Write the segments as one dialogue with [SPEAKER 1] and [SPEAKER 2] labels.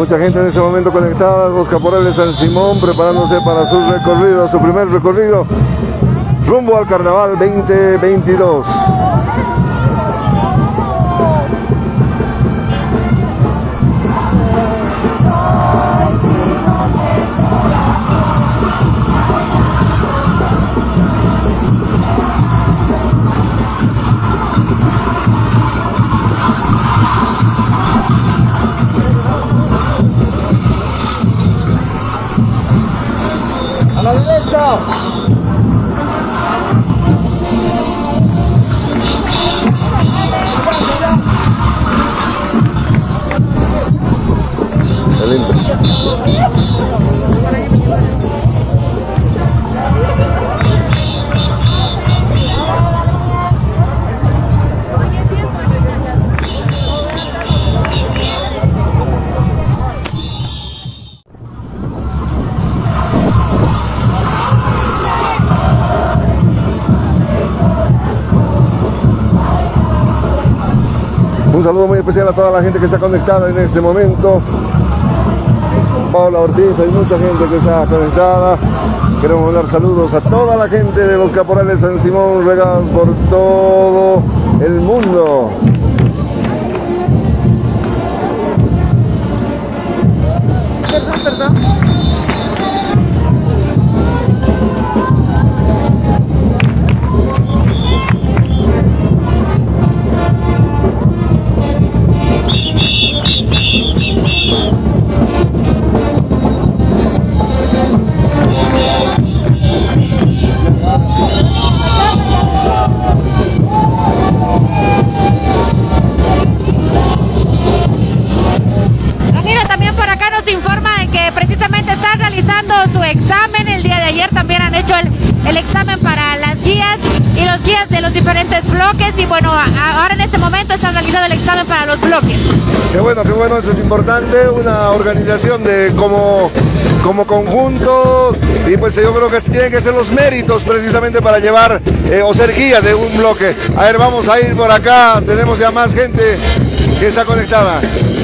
[SPEAKER 1] Mucha gente en este momento conectada, los caporales San Simón preparándose para su recorrido, su primer recorrido rumbo al Carnaval 2022.
[SPEAKER 2] A la derecha.
[SPEAKER 1] Qué lindo. Un saludo muy especial a toda la gente que está conectada en este momento. Paula Ortiz, hay mucha gente que está conectada. Queremos mandar saludos a toda la gente de los caporales San Simón regados por todo el mundo.
[SPEAKER 2] Perdón.
[SPEAKER 3] Su examen el día de ayer, también han hecho el examen para las guías y los guías de los diferentes bloques, y bueno, ahora en este momento están realizando el examen para los bloques.
[SPEAKER 1] Qué bueno, eso es importante, una organización de como conjunto, y pues yo creo que tienen que ser los méritos precisamente para llevar o ser guía de un bloque. A ver, vamos a ir por acá, tenemos ya más gente que está conectada.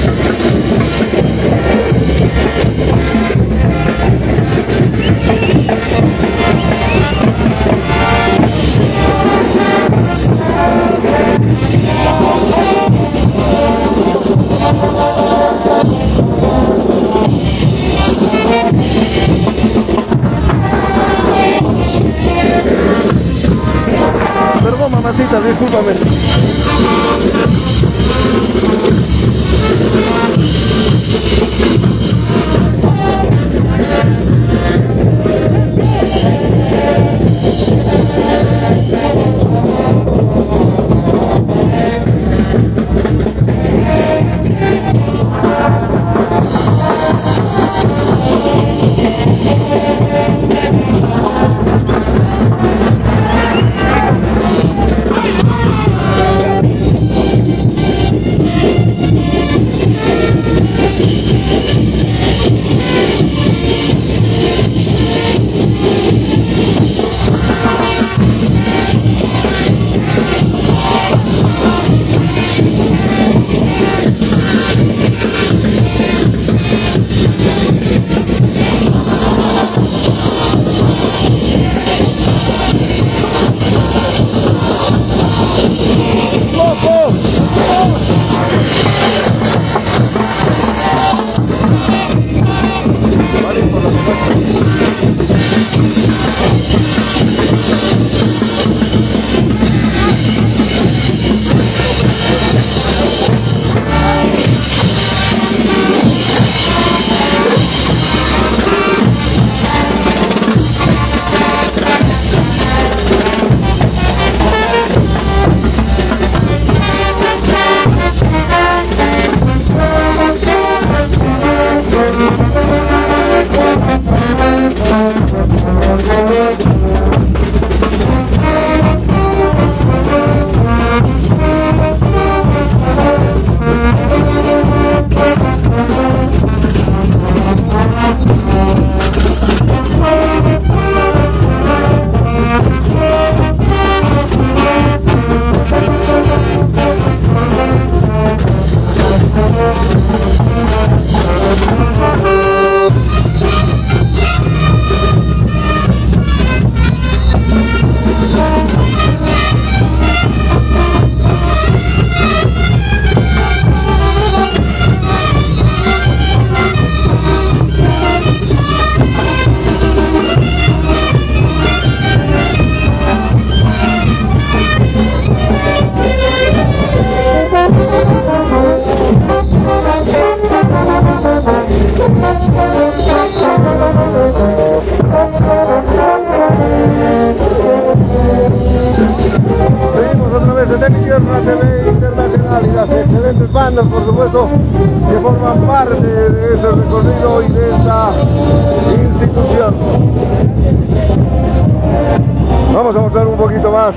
[SPEAKER 1] Perdón, mamacita, discúlpame. diferentes bandas, por supuesto, que forman parte de este recorrido y de esta institución. Vamos a mostrar un poquito más.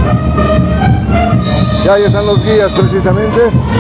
[SPEAKER 1] Ya ahí están los guías precisamente.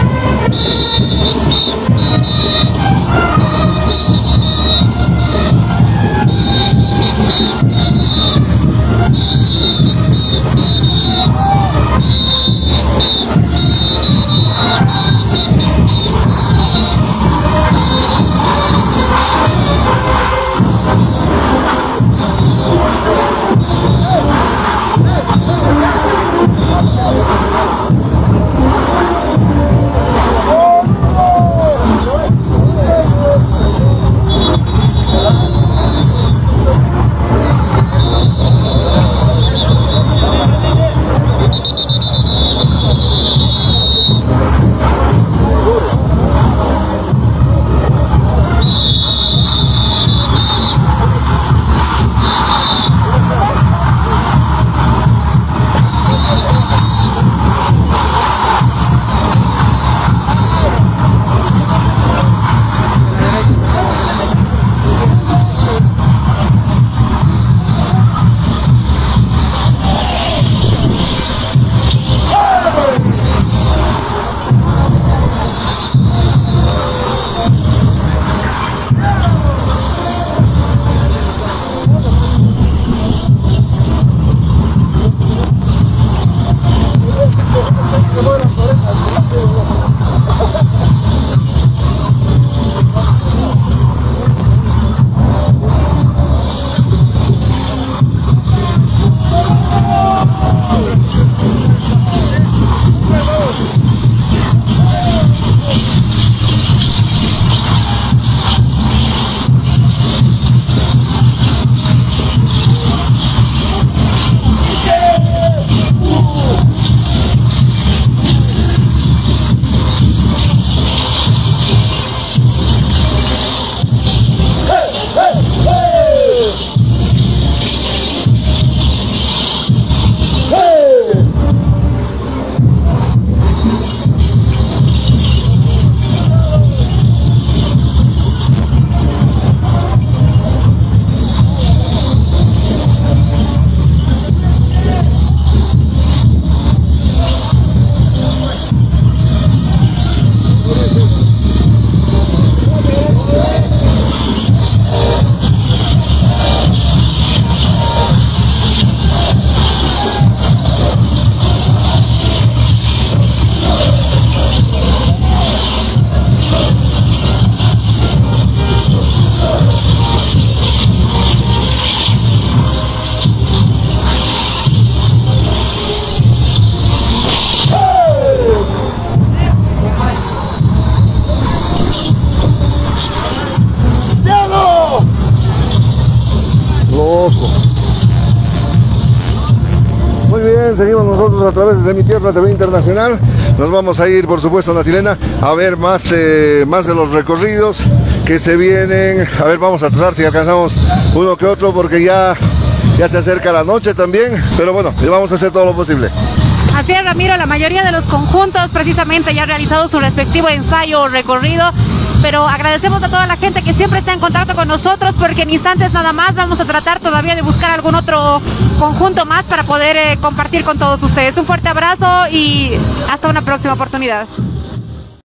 [SPEAKER 1] Muy bien, seguimos nosotros a través de Mi Tierra TV Internacional. Nos vamos a ir, por supuesto, a Natilena a ver más de los recorridos que se vienen. A ver, vamos a tratar si alcanzamos uno que otro, porque ya se acerca la noche también. Pero bueno, vamos a hacer todo lo posible.
[SPEAKER 3] Así es, Ramiro, la mayoría de los conjuntos precisamente ya han realizado su respectivo ensayo o recorrido, pero agradecemos a toda la gente que siempre está en contacto con nosotros, porque en instantes nada más vamos a tratar todavía de buscar algún otro conjunto más para poder compartir con todos ustedes. Un fuerte abrazo y hasta una próxima oportunidad.